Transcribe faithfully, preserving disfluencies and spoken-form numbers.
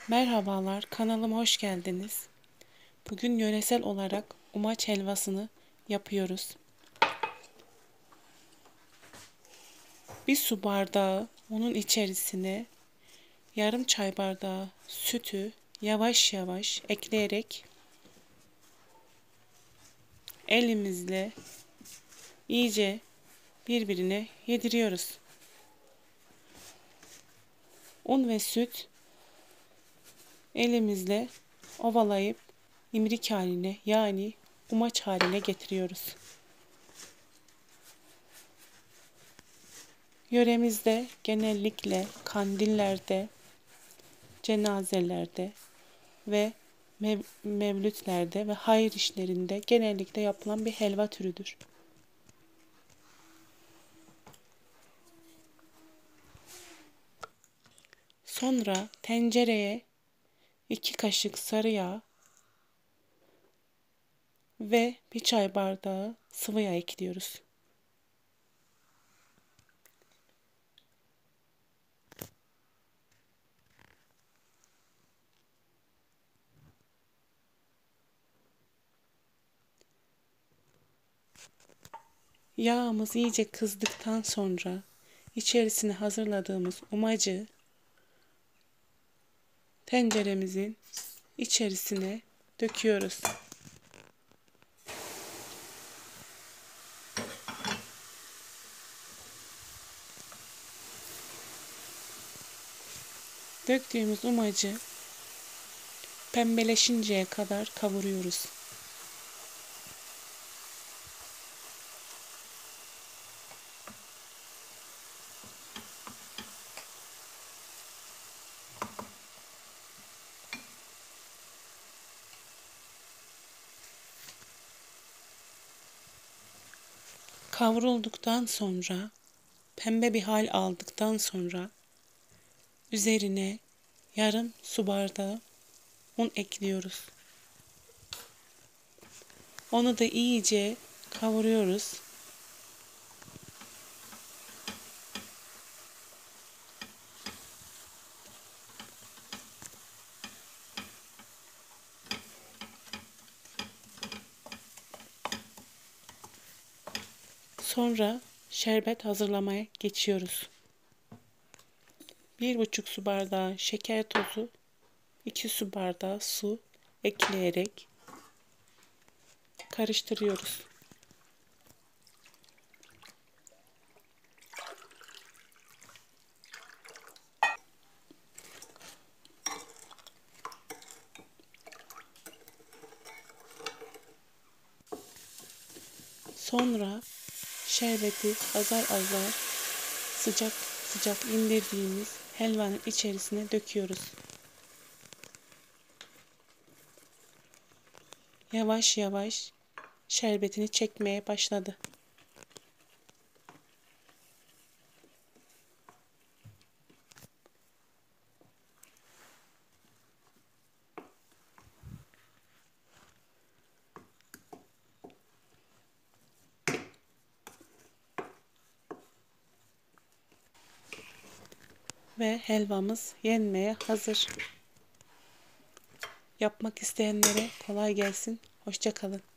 Merhabalar, kanalıma hoş geldiniz. Bugün yöresel olarak umaç helvasını yapıyoruz. Bir su bardağı unun içerisine yarım çay bardağı sütü yavaş yavaş ekleyerek elimizle iyice birbirine yediriyoruz. Un ve süt elimizle ovalayıp imrik haline, yani umaç haline getiriyoruz. Yöremizde genellikle kandillerde, cenazelerde ve mev mevlütlerde ve hayır işlerinde genellikle yapılan bir helva türüdür. Sonra tencereye iki kaşık sarı yağ ve bir çay bardağı sıvı yağ ekliyoruz. Yağımız iyice kızdıktan sonra içerisine hazırladığımız umacı tenceremizin içerisine döküyoruz. Döktüğümüz umacı pembeleşinceye kadar kavuruyoruz. Kavrulduktan sonra, pembe bir hal aldıktan sonra üzerine yarım su bardağı un ekliyoruz. Onu da iyice kavuruyoruz. Sonra şerbet hazırlamaya geçiyoruz. Bir buçuk su bardağı şeker tozu, iki su bardağı su ekleyerek karıştırıyoruz. Sonra şerbeti azar azar sıcak sıcak indirdiğimiz helvanın içerisine döküyoruz. Yavaş yavaş şerbetini çekmeye başladı. Ve helvamız yenmeye hazır. Yapmak isteyenlere kolay gelsin. Hoşça kalın.